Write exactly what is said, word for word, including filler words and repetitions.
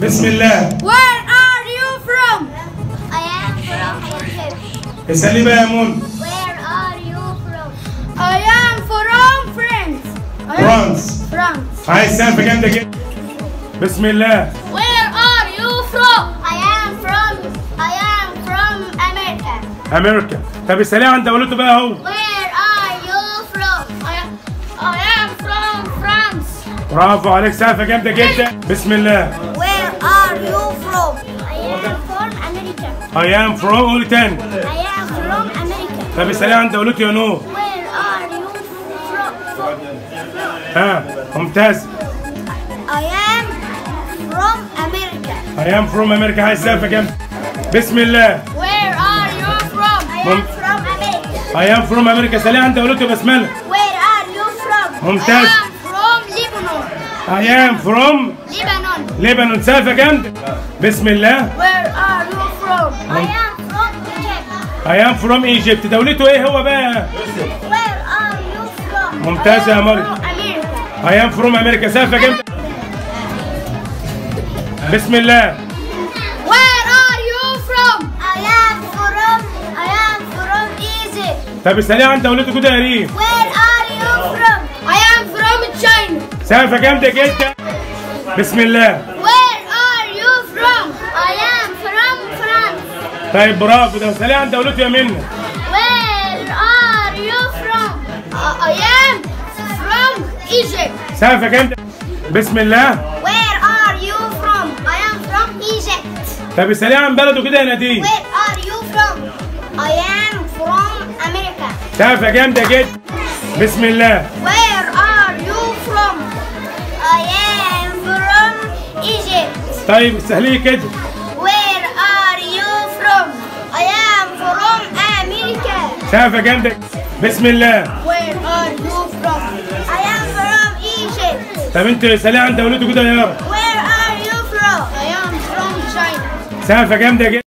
بسم الله. Where are you from? I am from Egypt. اسألي بقى يا منى. Where are you from? I am from France. I am فرانس. France. عايز سقفة جامدة جدا. بسم الله. Where are you from? I am from I am from America. أمريكا. طب اسأليه عن دولته بقى أهو. Where are you from? I am, I am from France. برافو عليك، سقفة جامدة جدا. بسم الله. Where are you from? I am from America. I am from قولي تاني. I am from America. طب اسأليه عن دولته يا نور. Where are you from? ها ممتاز. I am from America. I am from أمريكا. عايز سقفة جامدة. بسم الله. Where are you from? I am from America. I am from أمريكا. اسأليه عن دولته يا بسملة. Where are you from? ممتاز. I am from Lebanon. I am from Lebanon. ليبانون. سقفة جامدة. بسم الله. Where are you from? I am from Egypt. I am from Egypt. دولته ايه هو بقى؟ Where are you from? ممتاز يا مريم. From America. I am from أمريكا. سقفة جامدة. بسم الله. Where are you from? I am from I am from Egypt. طب اسأليه عن دولته كده يا ريم. Where are you from? I am from China. سقفة جامدة جدا. بسم الله. Where are you from? I am from France. طيب برافو. ده اسأليه عن دولته يا منى. Where are you from? I am from Egypt. سقفة جامدة. بسم الله. Where are you from? I am from Egypt. طب اسأليه عن بلده كده يا نديم. Where are you from? I am from America. سقفة جامدة جدا. بسم الله. Where are you from? I am from Egypt. طيب اسأليه كده. Where are you from? I am from America. سقفة جامدة. بسم الله. Where are you from? I am from Egypt. طب انت اسأليه عن دولته كده يا يارا. Where are you from? I am from China. سقفة جامدة جدا.